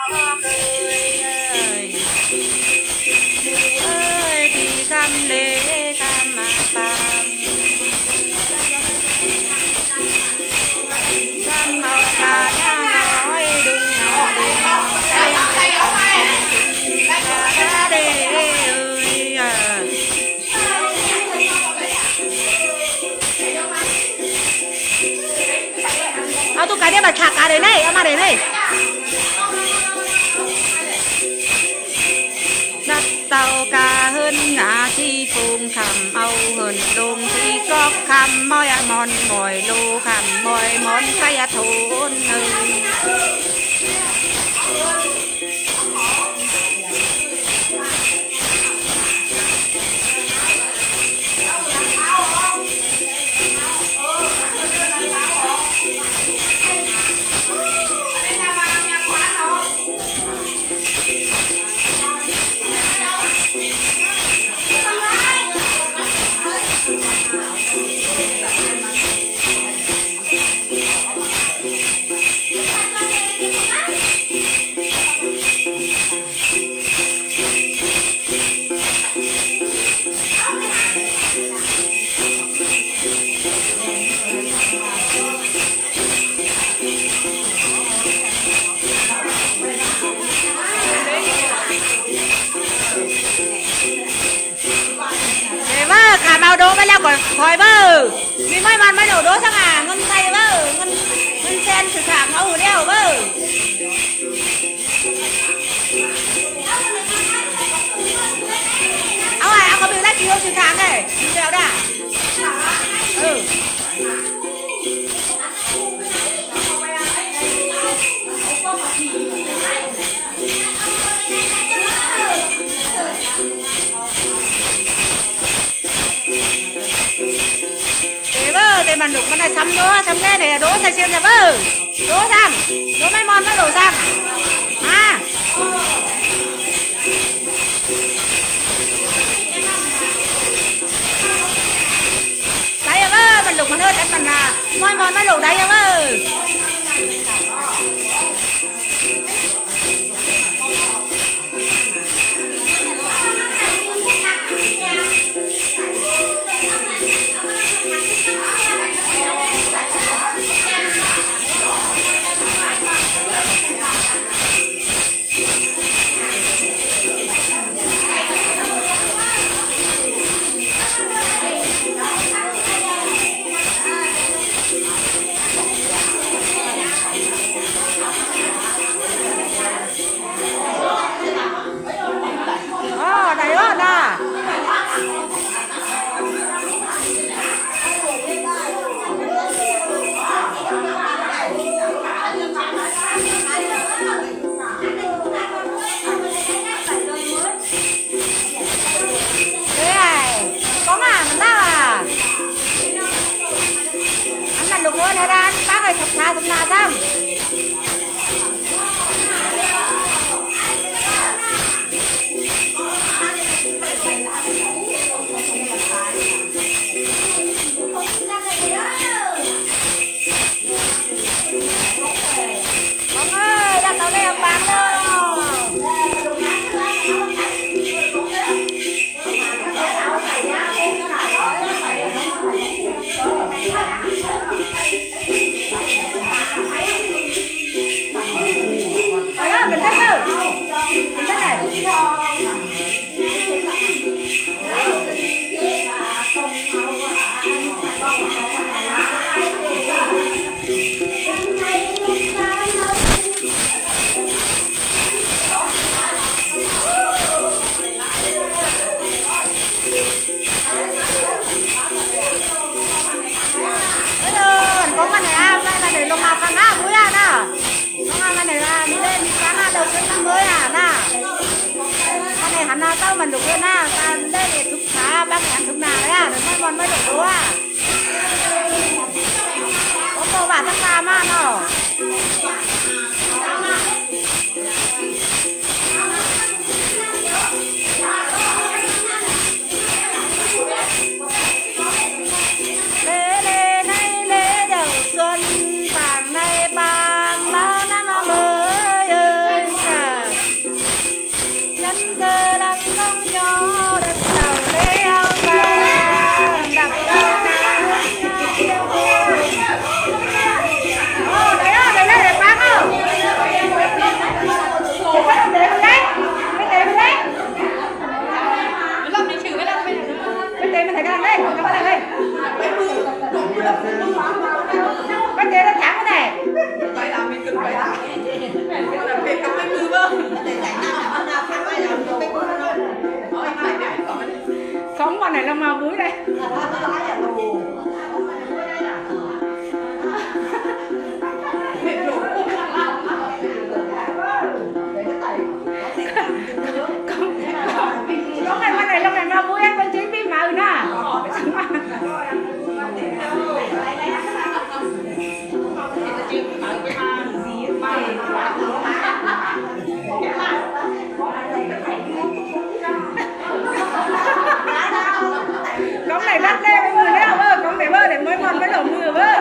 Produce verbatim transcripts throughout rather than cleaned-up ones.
ơi ơi thì cam lê cam mà cam cam màu cà nha nói đừng nào đừng tay cà đê ơi àเอาตุ๊กตาเนี่ยมาฉากอะไรเนี่ยเอามาเลยเนี่ยนัดเต่ากาเฮินงาที่ปูงคำเอาเฮินลงที่กอกคำมอยมอนมอยโลคำมอยมอนขยะโทนหนึ่งเอาโดไปแล้วก่อนคอยเบอร์มีไม่มันไม่โดดโดสักอ่ะเงินไทยเบอร์เงินเงินเซนสุดขางเอาหัวเดียวเบอร์เอาไงเอาเขาบิวได้กี่สุดขางเลยเดียวได้เออมันดุมันได้ซ้ำเนื้อซ้ำแน่เนี่ยโดใส่เชียงเนี่ยเบ้อโดสั่งโดไม่มอนไม่โดสั่งมาได้ยังเบ้อมันดุมันเอิดอันมันน่ะไม่มอนไม่โดได้ยังเบ้อthập tha thập na thăm ông ơi đặt tàu đây ông bán đâu Hãy tao mình được lên na, ta đây để thúc xá bác hẹn thúc nào đấy à, đừng mấy con mới được đúng à. Có cô bà thắc ta mà nó. Lễ lễ nay lễ đầu xuân, vàng nay vàng bao năm mới ơi. là màu muối đây. Lúc này bên này lúc này màu muối em bên chín biết màu nè. Con này đắt đê với mưa đeo vơ, con này vơ để mới mòn cái đầu mưa vơ.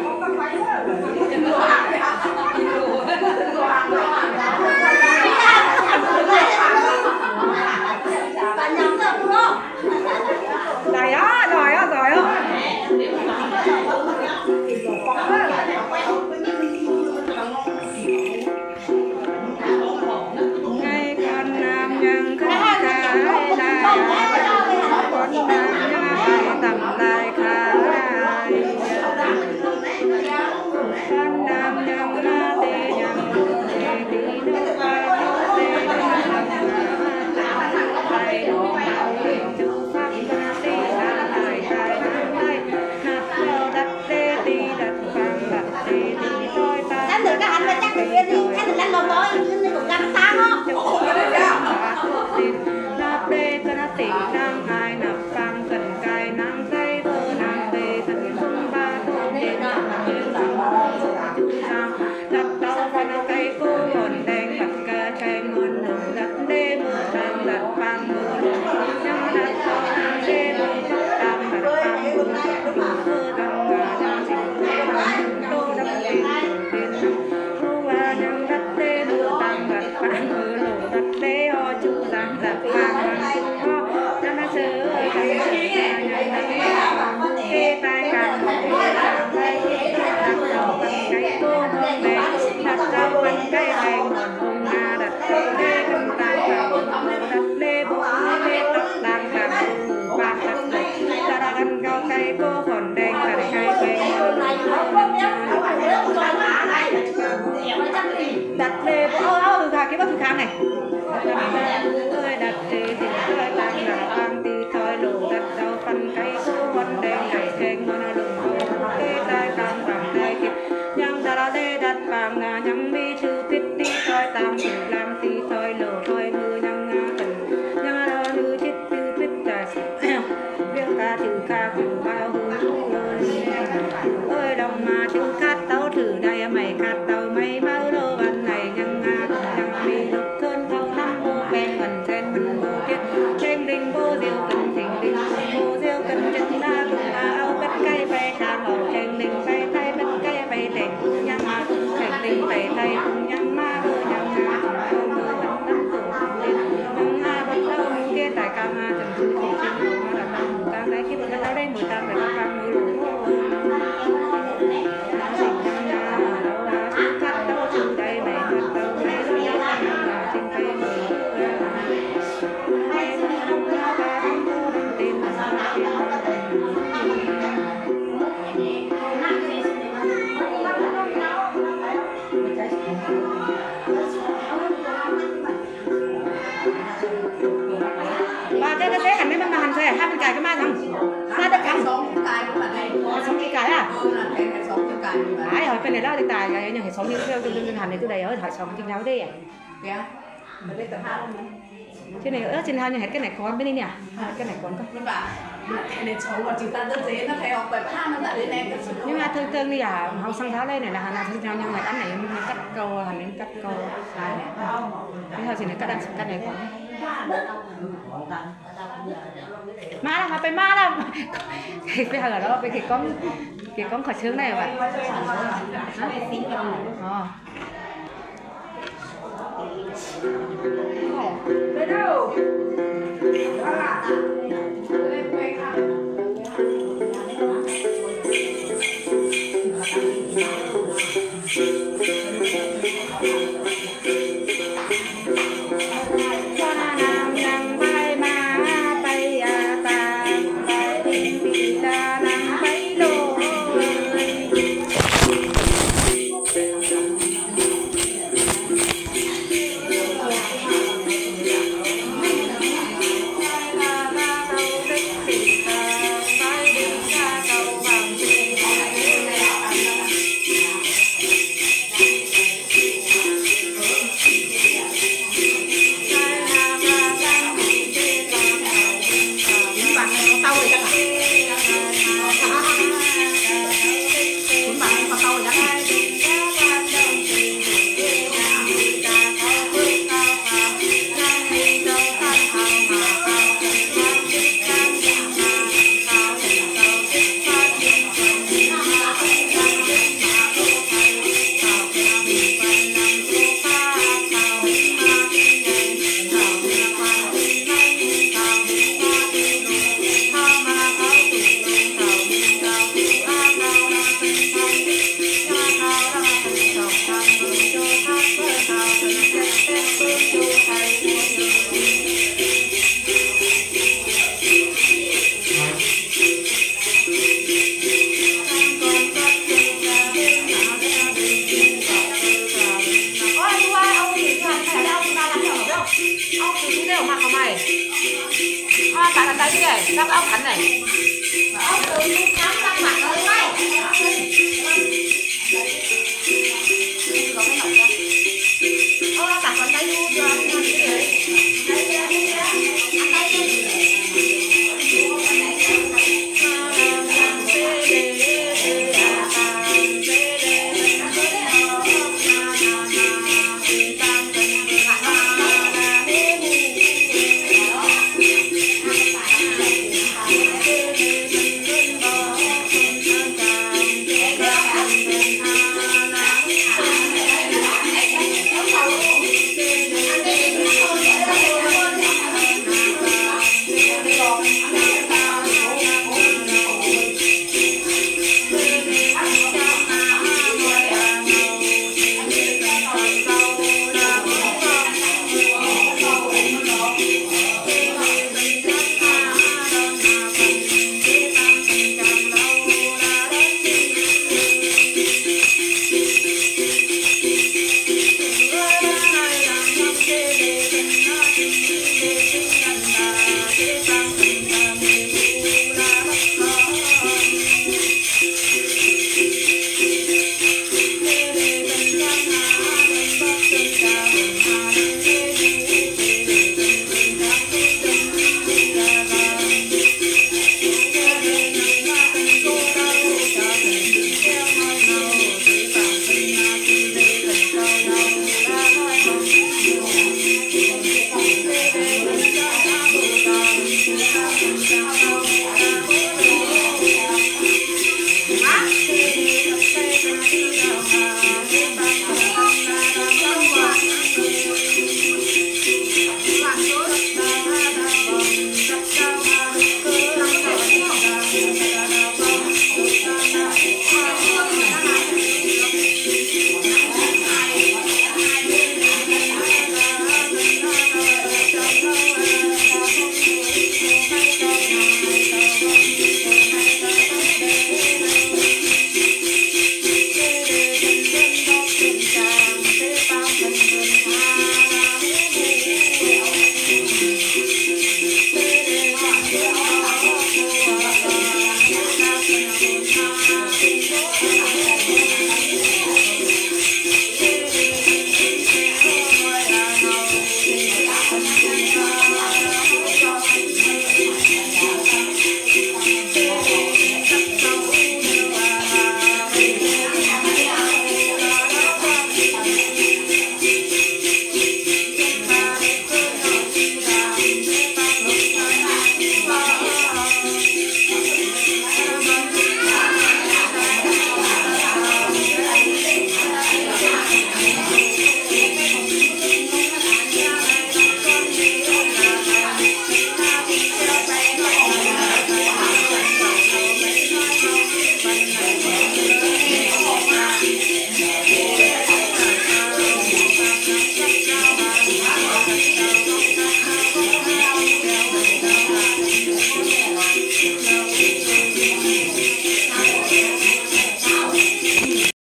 Rồi đó, rồi đó, rồi đó. Ngày con nam nhân không khai lại, con nam nhân tầm lại khai, con nam nhân ra tê nhân tê tí nước vai tê tê nhân tay đồ chữ pháp ra tê ra lại tay nắm tay nát leo đặt tê tí đặt vàng đặt tê tí đôi ta anh đừng có hành mà chắc được đi anh đừng đánh lộn đó nhưng cũng gắn sáng đó nắp đê cho nó tỉnh đang ai nắp vàng cần cài nắng dây vơ nàng về thân không ba thôn đến nằm như lòng chú giang đặt đau phải nó cây cô hồn đen đặt ca cây muôn đường đặt đê mưa tàng đặt vàng mưa đường nhắm đặt cho nàng đê mưa tóc tàng đặt vàng mưa đường mưa tàng ngà đang xinh mưa tô đắp tiền tiền mưa hoa nhắm đặt đê mưa tàng đặt vàng mưa đường đặt đê ho chú giang đặt vàng vàng ho nhắm đặt sơ cây kê tai càng đặt tay đặt đầu bằng cây cô hương đen đặt đầu bằng cây đèn hùng nga đặt đê cầm tay càng đặt đê bố đê tóc đang càng bạc đặt đê đặt đặt cao cây cô còn đen đặt cây cây đặt đê bố ơ ơ cái bác thử khám này ơi đặt đê thì ơi đang là vang thì thôi lù đặt đầu phần cây cô còn đen cây khen nó lùm kê tai càng bằng tay kịp nhang đã đê đặt vàng ngà nhang mi chữ biết đi thôi tam thì làm thì thôi lù thôi mưa nhang ngà tình nhang đó nữ chết tư biết tài biết ca chữ ca cùng bao hương ơi đồng mà chữ khát tao thử đây mày khát tao mấy bao đô ban này nhang ngà nhang mi lục cơn thâu năm vô ven gần trên mình vô tiết trên đình vô diêu cần thỉnh đình vô diêu cần chân la cùng là áo bất cây bay tràn vào trên đình bay tay bất cây bay đèn cùng nhang ma trên đình bay tay cùng nhang ma vô nhang ngà cùng mưa vẫn đắm tổ cùng tiên nhang ma bất đâu kia tại ca ma trần thư thì trên đồ ma đặt tâm tăng đấy khi bữa đó đây mười tam phải bắt vang mưa lũ khát đâu từ đây mày khát đâu mấy đôi nhang là trên cây mưa ba cái cái thế hành mấy mà hành thế hai bên cài cái ma rằng ra được cắm sống cài của bạn này sống cái cài à ai hỏi bên này đó thì tài cái nhà hệ sống như theo trên trên hành này tôi đầy ở hỏi sống trên nhau đi à trên này ở trên hai nhà hết cái này còn bên đây nè cái này còn không này xấu mà chúng ta rất dễ nó theo bài hát nó đã đến em nhưng mà thường thường đi à họ sang tháo đây này là hàng nào thường nhau nhau này ăn này mình cắt câu hàng này cắt câu này cái hơi gì này cắt đang cắt này còn má là mà phải má là cái hàng ở đó cái con cái con khỏi sướng này à bạn đây đâu ốc từ chú đều mặc vào mày à, tại là tay cái này sao cái ốc khánh này ốc từ chú khám ra mặt ơi mày